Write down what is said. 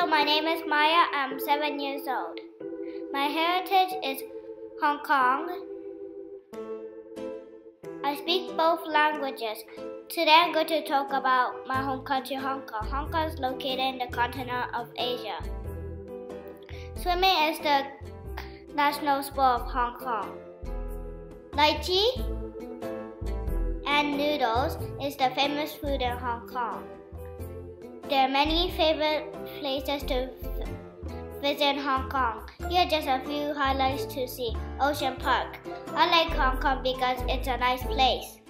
Hello, my name is Maya. I'm 7 years old. My heritage is Hong Kong. I speak both languages. Today I'm going to talk about my home country, Hong Kong. Hong Kong is located in the continent of Asia. Swimming is the national sport of Hong Kong. Lychee and noodles is the famous food in Hong Kong. There are many favorite places to visit in Hong Kong. Here are just a few highlights to see. Ocean Park. I like Hong Kong because it's a nice place.